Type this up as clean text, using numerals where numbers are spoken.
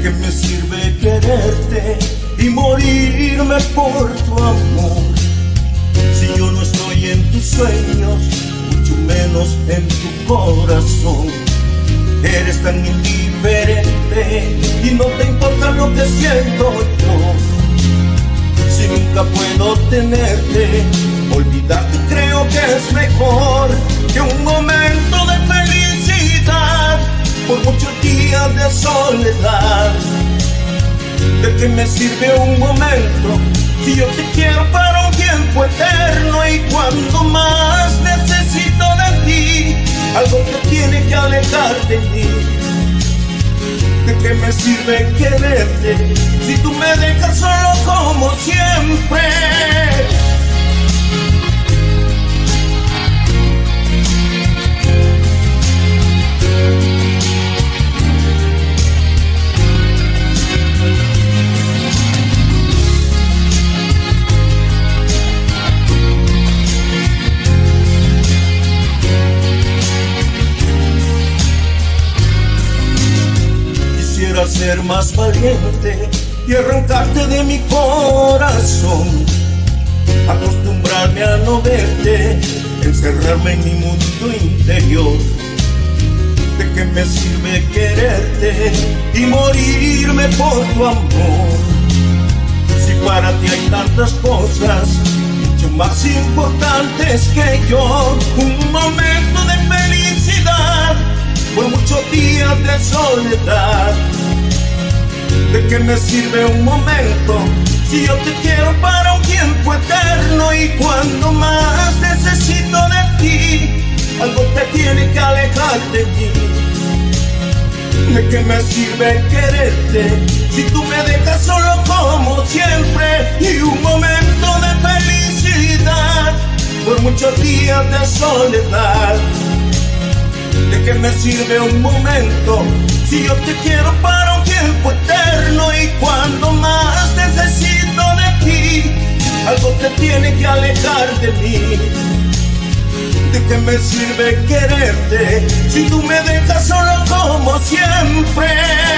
qué me sirve quererte y morirme por tu amor? Si yo no estoy en tus sueños, mucho menos en tu corazón. Eres tan indiferente y no te importa lo que siento yo. Si nunca puedo tenerte, olvidarte creo que es mejor que un momento de felicidad por muchos días de soledad. ¿De qué me sirve un momento si yo te quiero para un tiempo eterno? Y cuando más necesito de ti, algo te tiene que alejar de mí. ¿De qué me sirve quererte si tú me dejas solo como siempre? Quisiera ser más valiente y arrancarte de mi corazón, acostumbrarme a no verte, encerrarme en mi mundo interior. ¿De qué me sirve quererte y morirme por tu amor? Si para ti hay tantas cosas mucho más importantes que yo. Un momento de felicidad por muchos días de soledad. ¿De qué me sirve un momento si yo te quiero para un tiempo eterno? Y cuando más necesito de ti, algo te tiene que alejar de mí. ¿De qué me sirve quererte si tú me dejas solo como siempre? Y un momento de felicidad por muchos días de soledad. ¿De qué me sirve un momento si yo te quiero para un tiempo eterno? Y cuando más necesito de ti, algo te tiene que alejar de mí. ¿De qué me sirve quererte si tú me dejas solo como siempre?